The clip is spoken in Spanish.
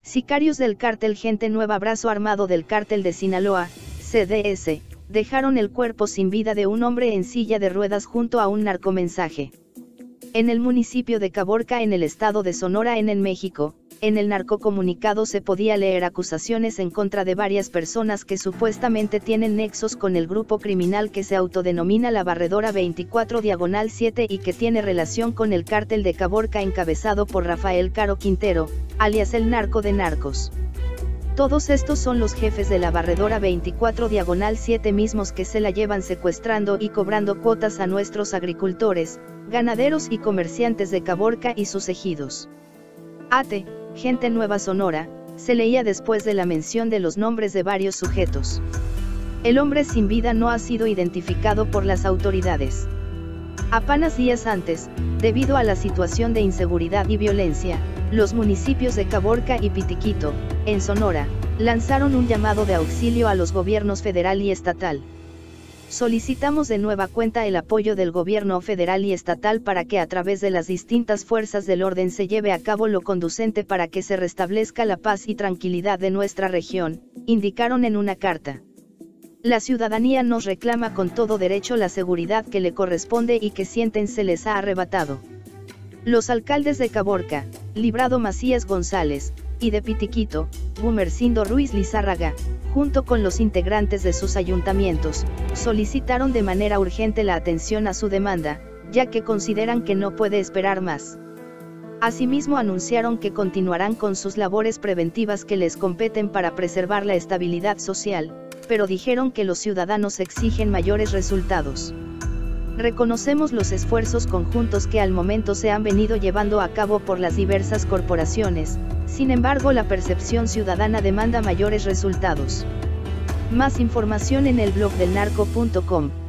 Sicarios del cártel Gente Nueva, brazo armado del cártel de Sinaloa, CDS, dejaron el cuerpo sin vida de un hombre en silla de ruedas junto a un narcomensaje. En el municipio de Caborca, en el estado de Sonora, en México, en el narcocomunicado se podía leer acusaciones en contra de varias personas que supuestamente tienen nexos con el grupo criminal que se autodenomina La Barredora 24/7 y que tiene relación con el cártel de Caborca encabezado por Rafael Caro Quintero, alias el Narco de Narcos. Todos estos son los jefes de La Barredora 24/7 mismos que se la llevan secuestrando y cobrando cuotas a nuestros agricultores, ganaderos y comerciantes de Caborca y sus ejidos. AT, Gente Nueva Sonora, se leía después de la mención de los nombres de varios sujetos. El hombre sin vida no ha sido identificado por las autoridades. Apenas días antes, debido a la situación de inseguridad y violencia, los municipios de Caborca y Pitiquito, en Sonora, lanzaron un llamado de auxilio a los gobiernos federal y estatal. Solicitamos de nueva cuenta el apoyo del gobierno federal y estatal para que a través de las distintas fuerzas del orden se lleve a cabo lo conducente para que se restablezca la paz y tranquilidad de nuestra región, indicaron en una carta. La ciudadanía nos reclama con todo derecho la seguridad que le corresponde y que sienten se les ha arrebatado. Los alcaldes de Caborca, Librado Macías González, y de Pitiquito, Gumercindo Ruiz Lizárraga, junto con los integrantes de sus ayuntamientos, solicitaron de manera urgente la atención a su demanda, ya que consideran que no puede esperar más. Asimismo anunciaron que continuarán con sus labores preventivas que les competen para preservar la estabilidad social, pero dijeron que los ciudadanos exigen mayores resultados. Reconocemos los esfuerzos conjuntos que al momento se han venido llevando a cabo por las diversas corporaciones, sin embargo la percepción ciudadana demanda mayores resultados. Más información en el blog del narco.com.